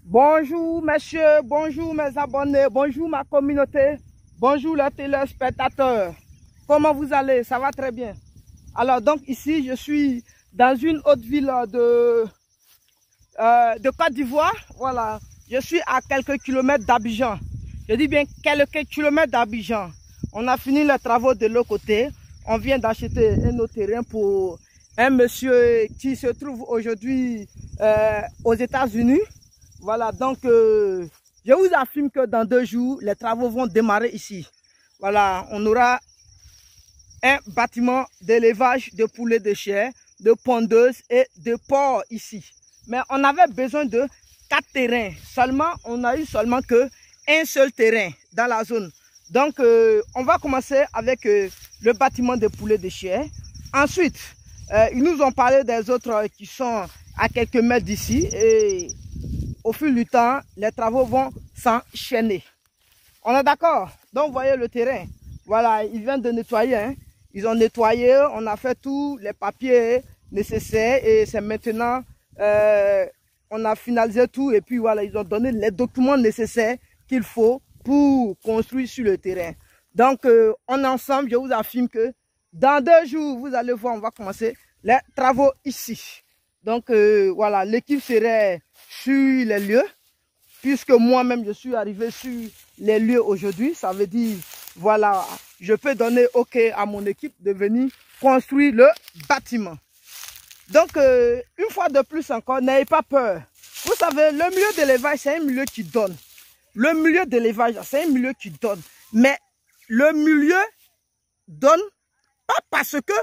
Bonjour messieurs, bonjour mes abonnés, bonjour ma communauté, bonjour les téléspectateurs. Comment vous allez? Ça va très bien. Alors donc ici je suis dans une autre ville de Côte d'Ivoire. Voilà, je suis à quelques kilomètres d'Abidjan. Je dis bien quelques kilomètres d'Abidjan. On a fini les travaux de l'autre côté. On vient d'acheter un autre terrain pour un monsieur qui se trouve aujourd'hui aux États-Unis. Voilà, donc je vous affirme que dans 2 jours, les travaux vont démarrer ici. Voilà, on aura un bâtiment d'élevage de poulets de chair, de pondeuses et de porcs ici. Mais on avait besoin de 4 terrains. Seulement, on n'a eu seulement que un seul terrain dans la zone. Donc, on va commencer avec le bâtiment de poulets de chair. Ensuite, ils nous ont parlé des autres qui sont à quelques mètres d'ici. Et au fil du temps, les travaux vont s'enchaîner. On est d'accord? Donc, vous voyez le terrain. Voilà, ils viennent de nettoyer. Hein. Ils ont nettoyé, on a fait tous les papiers nécessaires. Et c'est maintenant, on a finalisé tout. Et puis voilà, ils ont donné les documents nécessaires qu'il faut pour construire sur le terrain. Donc, on est ensemble, je vous affirme que dans 2 jours, vous allez voir, on va commencer les travaux ici. Donc, voilà, l'équipe serait sur les lieux, puisque moi-même, je suis arrivé sur les lieux aujourd'hui. Ça veut dire, voilà, je peux donner OK à mon équipe de venir construire le bâtiment. Donc, une fois de plus encore, n'ayez pas peur. Vous savez, le milieu d'élevage, c'est un milieu qui donne. Le milieu d'élevage, c'est un milieu qui donne. Mais le milieu donne pas parce que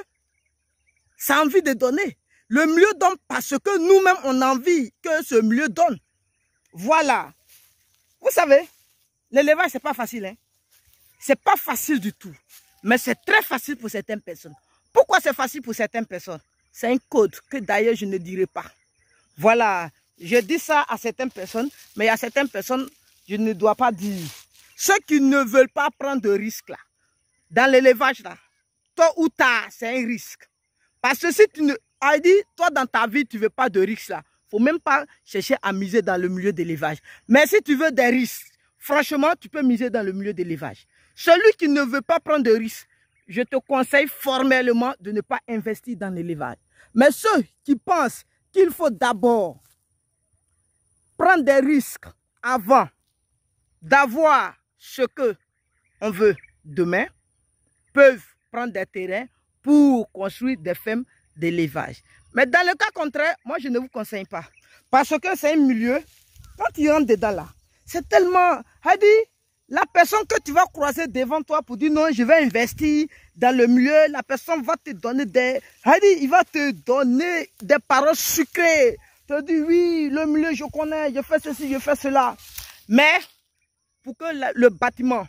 ça a envie de donner. Le milieu donne parce que nous-mêmes, on a envie que ce milieu donne. Voilà. Vous savez, l'élevage, c'est pas facile. Hein? C'est pas facile du tout. Mais c'est très facile pour certaines personnes. Pourquoi c'est facile pour certaines personnes? C'est un code que d'ailleurs je ne dirai pas. Voilà. Je dis ça à certaines personnes, mais à certaines personnes, je ne dois pas dire. Ceux qui ne veulent pas prendre de risques là, dans l'élevage là, tôt ou tard, c'est un risque. Parce que si tu ne... toi dans ta vie, tu ne veux pas de risques là. Il ne faut même pas chercher à miser dans le milieu d'élevage. Mais si tu veux des risques, franchement, tu peux miser dans le milieu d'élevage. Celui qui ne veut pas prendre de risques, je te conseille formellement de ne pas investir dans l'élevage. Mais ceux qui pensent qu'il faut d'abord prendre des risques avant d'avoir ce que on veut demain, peuvent prendre des terrains pour construire des fermes d'élevage. Mais dans le cas contraire, moi je ne vous conseille pas. Parce que c'est un milieu, quand tu rentres dedans là, c'est tellement... La personne que tu vas croiser devant toi pour dire non, je vais investir dans le milieu, la personne va te donner des... il va te donner des paroles sucrées. Te dire oui, le milieu je connais, je fais ceci, je fais cela. Mais pour que le bâtiment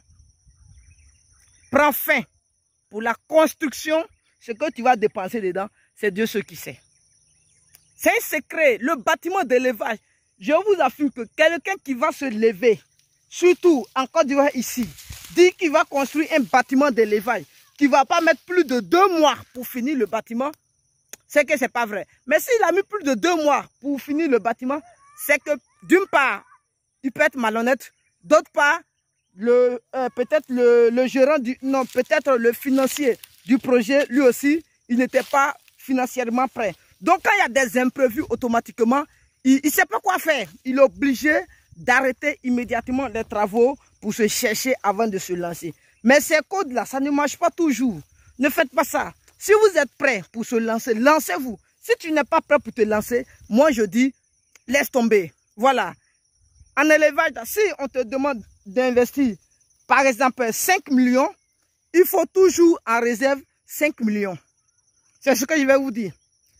prenne fin, pour la construction, ce que tu vas dépenser dedans, c'est Dieu ce qui sait. C'est un secret. Le bâtiment d'élevage, je vous affirme que quelqu'un qui va se lever, surtout en Côte d'Ivoire ici, dit qu'il va construire un bâtiment d'élevage, qui ne va pas mettre plus de 2 mois pour finir le bâtiment, c'est que ce n'est pas vrai. Mais s'il a mis plus de 2 mois pour finir le bâtiment, c'est que d'une part, il peut être malhonnête, d'autre part, peut-être le gérant non, peut-être le financier du projet, lui aussi, il n'était pas financièrement prêt. Donc, quand il y a des imprévus, automatiquement, il ne sait pas quoi faire. Il est obligé d'arrêter immédiatement les travaux pour se chercher avant de se lancer. Mais ces codes-là, ça ne marche pas toujours. Ne faites pas ça. Si vous êtes prêt pour se lancer, lancez-vous. Si tu n'es pas prêt pour te lancer, moi je dis, laisse tomber. Voilà. En élevage, si on te demande d'investir, par exemple, 5 millions, il faut toujours en réserve 5 millions. C'est ce que je vais vous dire.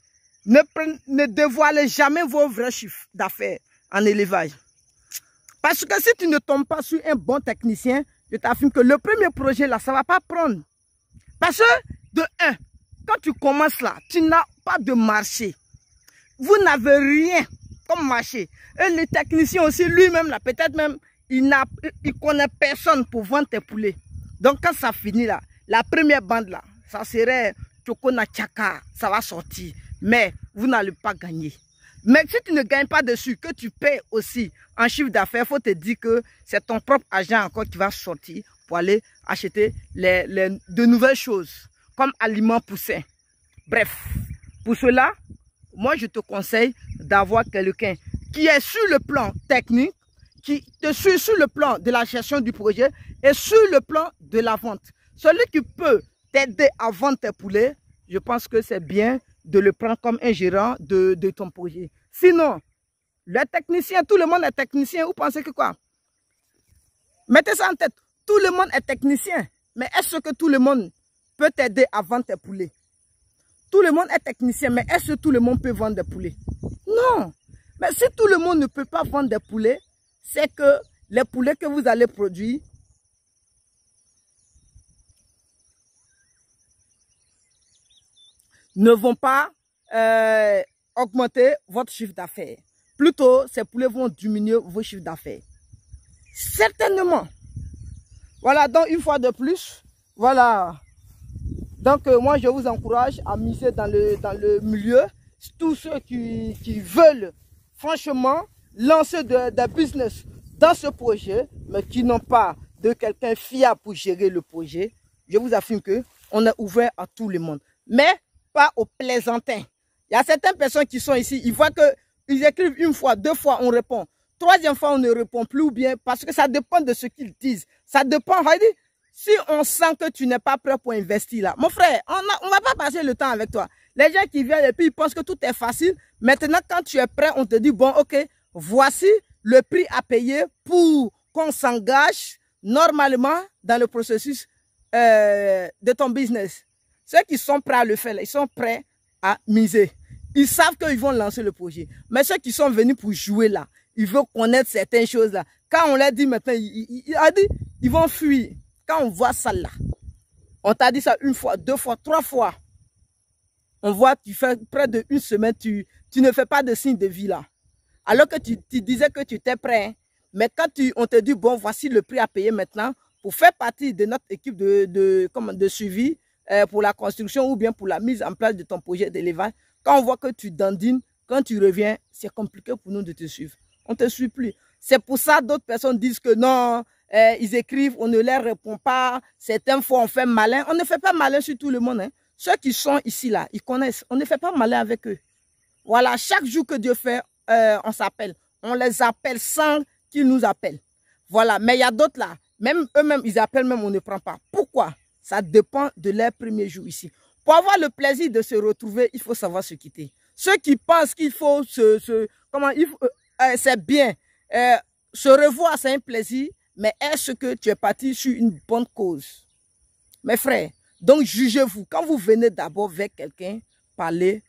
Ne dévoilez jamais vos vrais chiffres d'affaires en élevage. Parce que si tu ne tombes pas sur un bon technicien, je t'affirme que le premier projet là, ça ne va pas prendre. Parce que, de 1, quand tu commences là, tu n'as pas de marché. Vous n'avez rien comme marché. Et le technicien aussi, lui-même là, peut-être même, il connaît personne pour vendre tes poulets. Donc quand ça finit là, la première bande là, ça serait Chokona Chaka, ça va sortir. Mais vous n'allez pas gagner. Mais si tu ne gagnes pas dessus, que tu paies aussi en chiffre d'affaires, il faut te dire que c'est ton propre agent encore qui va sortir pour aller acheter de nouvelles choses, comme aliments poussins. Bref, pour cela, moi je te conseille d'avoir quelqu'un qui est sur le plan technique, qui te suit sur le plan de la gestion du projet et sur le plan de la vente. Celui qui peut t'aider à vendre tes poulets, je pense que c'est bien de le prendre comme un gérant de ton projet. Sinon, les techniciens, tout le monde est technicien. Vous pensez que quoi? Mettez ça en tête. Tout le monde est technicien. Mais est-ce que tout le monde peut t'aider à vendre tes poulets? Tout le monde est technicien, mais est-ce que tout le monde peut vendre des poulets? Non. Mais si tout le monde ne peut pas vendre des poulets, c'est que les poulets que vous allez produire ne vont pas augmenter votre chiffre d'affaires. Plutôt, ces poulets vont diminuer vos chiffres d'affaires. Certainement. Voilà, donc une fois de plus, voilà. Donc moi, je vous encourage à miser dans le milieu. Tous ceux qui veulent franchement lancer des business dans ce projet, mais qui n'ont pas de quelqu'un fiable pour gérer le projet, je vous affirme que on est ouvert à tout le monde. Mais pas aux plaisantins. Il y a certaines personnes qui sont ici, ils voient qu'ils écrivent une fois, deux fois, on répond. Troisième fois, on ne répond plus ou bien parce que ça dépend de ce qu'ils disent. Ça dépend, si on sent que tu n'es pas prêt pour investir là, mon frère, on ne va pas passer le temps avec toi. Les gens qui viennent et puis ils pensent que tout est facile. Maintenant, quand tu es prêt, on te dit, bon, ok, voici le prix à payer pour qu'on s'engage normalement dans le processus de ton business. Ceux qui sont prêts à le faire, ils sont prêts à miser. Ils savent qu'ils vont lancer le projet. Mais ceux qui sont venus pour jouer là, ils veulent connaître certaines choses là. Quand on leur dit maintenant, ils vont fuir. Quand on voit ça là, on t'a dit ça une fois, deux fois, trois fois. On voit que tu fais près d'une semaine, tu ne fais pas de signe de vie là. Alors que tu disais que tu étais prêt. Hein. Mais quand on te dit, bon, voici le prix à payer maintenant pour faire partie de notre équipe de suivi pour la construction ou bien pour la mise en place de ton projet d'élevage. Quand on voit que tu dandines, quand tu reviens, c'est compliqué pour nous de te suivre. On ne te suit plus. C'est pour ça que d'autres personnes disent que non, ils écrivent, on ne leur répond pas. Certaines fois, on fait malin. On ne fait pas malin sur tout le monde. Hein. Ceux qui sont ici, là, ils connaissent. On ne fait pas malin avec eux. Voilà, chaque jour que Dieu fait, on s'appelle. On les appelle sans qu'ils nous appellent. Voilà, mais il y a d'autres là. Même eux-mêmes, ils appellent, même on ne prend pas. Pourquoi? Ça dépend de leur premier jour ici. Pour avoir le plaisir de se retrouver, il faut savoir se quitter. Ceux qui pensent qu'il faut c'est bien, se revoir, c'est un plaisir, mais est-ce que tu es parti sur une bonne cause? Mes frères, donc jugez-vous. Quand vous venez d'abord vers quelqu'un, parlez,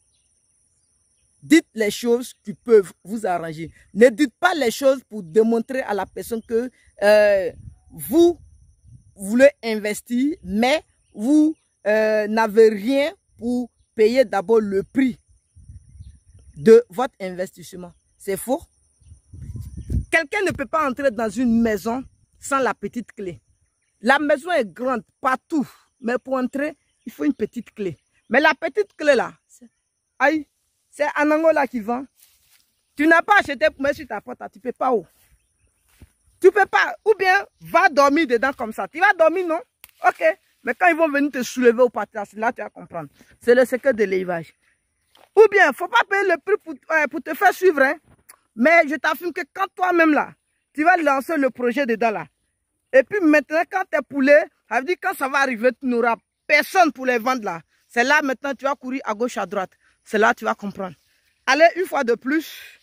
dites les choses qui peuvent vous arranger. Ne dites pas les choses pour démontrer à la personne que vous voulez investir, mais vous n'avez rien pour payer d'abord le prix de votre investissement. C'est faux. Quelqu'un ne peut pas entrer dans une maison sans la petite clé. La maison est grande partout, mais pour entrer, il faut une petite clé. Mais la petite clé là, c'est en Angola qui vend. Tu n'as pas acheté pour mettre sur ta porte, tu ne peux pas où. Tu ne peux pas, ou bien va dormir dedans comme ça. Tu vas dormir, non? Ok. Mais quand ils vont venir te soulever au parterre, là tu vas comprendre. C'est le secret de l'élevage. Ou bien, il ne faut pas payer le prix pour te faire suivre. Hein. Mais je t'affirme que quand toi-même là, tu vas lancer le projet dedans là. Et puis maintenant, quand tes poulets, ça veut dire quand ça va arriver, tu n'auras personne pour les vendre là. C'est là maintenant, tu vas courir à gauche, à droite. C'est là que tu vas comprendre. Allez, une fois de plus.